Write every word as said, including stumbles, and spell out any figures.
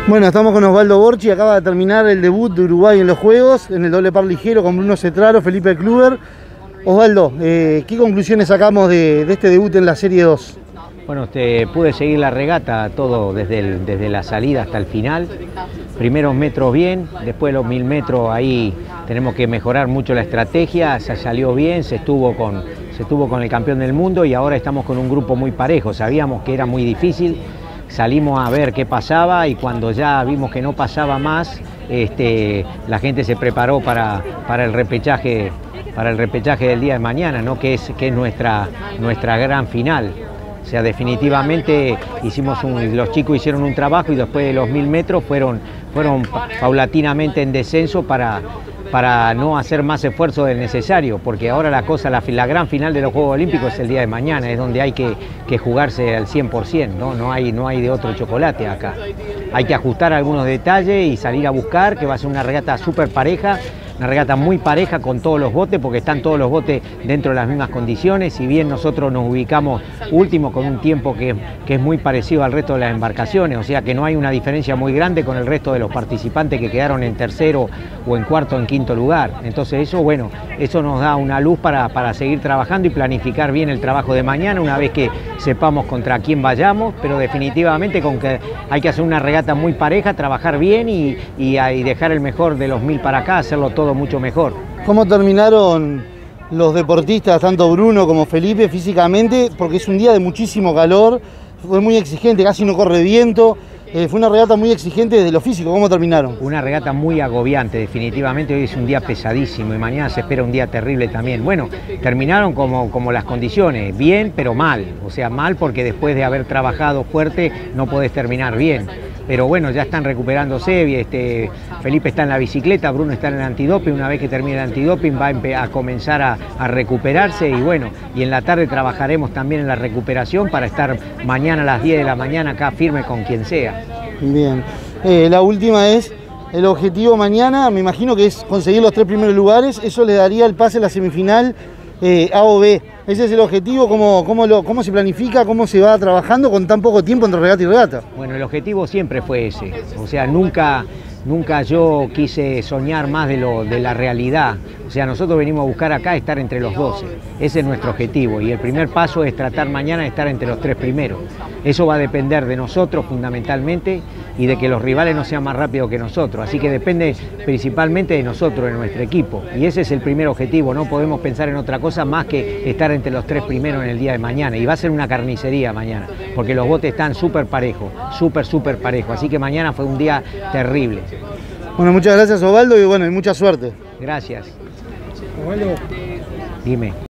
Bueno, estamos con Osvaldo Borchi, acaba de terminar el debut de Uruguay en los Juegos, en el doble par ligero con Bruno Cetraro, Felipe Kluber. Osvaldo, eh, ¿qué conclusiones sacamos de, de este debut en la Serie dos? Bueno, te pude seguir la regata todo desde, el, desde la salida hasta el final. Primeros metros bien, después los mil metros ahí tenemos que mejorar mucho la estrategia, se salió bien, se estuvo con, se estuvo con el campeón del mundo y ahora estamos con un grupo muy parejo. Sabíamos que era muy difícil, salimos a ver qué pasaba y cuando ya vimos que no pasaba más, este, la gente se preparó para, para el repechaje, para el repechaje del día de mañana, ¿no? que es, que es nuestra, nuestra gran final. O sea, definitivamente hicimos un, los chicos hicieron un trabajo y después de los mil metros fueron, fueron paulatinamente en descenso para, para no hacer más esfuerzo del necesario, porque ahora la cosa, la, la gran final de los Juegos Olímpicos es el día de mañana, es donde hay que, que jugarse al cien por cien, ¿no? No hay, no hay de otro chocolate acá. Hay que ajustar algunos detalles y salir a buscar, que va a ser una regata súper pareja. Una regata muy pareja con todos los botes, porque están todos los botes dentro de las mismas condiciones. Si bien nosotros nos ubicamos último con un tiempo que, que es muy parecido al resto de las embarcaciones, o sea que no hay una diferencia muy grande con el resto de los participantes que quedaron en tercero o en cuarto o en quinto lugar. Entonces eso, bueno, eso nos da una luz para, para seguir trabajando y planificar bien el trabajo de mañana una vez que sepamos contra quién vayamos, pero definitivamente con que hay que hacer una regata muy pareja, trabajar bien y, y, y dejar el mejor de los mil para acá, hacerlo todo todo mucho mejor. ¿Cómo terminaron los deportistas, tanto Bruno como Felipe, físicamente? Porque es un día de muchísimo calor, fue muy exigente, casi no corre viento, eh, fue una regata muy exigente desde lo físico. ¿Cómo terminaron? Una regata muy agobiante, definitivamente. Hoy es un día pesadísimo y mañana se espera un día terrible también. Bueno, terminaron como, como las condiciones, bien pero mal, o sea, mal porque después de haber trabajado fuerte no podés terminar bien. Pero bueno, ya están recuperándose, este, Felipe está en la bicicleta, Bruno está en el antidoping, una vez que termine el antidoping va a, a comenzar a, a recuperarse y bueno, y en la tarde trabajaremos también en la recuperación para estar mañana a las diez de la mañana acá firme con quien sea. Bien, eh, la última es, el objetivo mañana, me imagino que es conseguir los tres primeros lugares, eso le daría el pase a la semifinal eh, A o B. Ese es el objetivo, ¿cómo, cómo, lo, cómo se planifica, cómo se va trabajando con tan poco tiempo entre regata y regata? Bueno, el objetivo siempre fue ese, o sea, nunca, nunca yo quise soñar más de, lo, de la realidad, o sea, nosotros venimos a buscar acá estar entre los doce, ese es nuestro objetivo y el primer paso es tratar mañana de estar entre los tres primeros. Eso va a depender de nosotros fundamentalmente y de que los rivales no sean más rápidos que nosotros, así que depende principalmente de nosotros, de nuestro equipo y ese es el primer objetivo, no podemos pensar en otra cosa más que estar entre los tres primeros en el día de mañana y va a ser una carnicería mañana, porque los botes están súper parejos, súper, súper parejos, así que mañana fue un día terrible. Bueno, muchas gracias Osvaldo y bueno, y mucha suerte. Gracias. Osvaldo. Dime.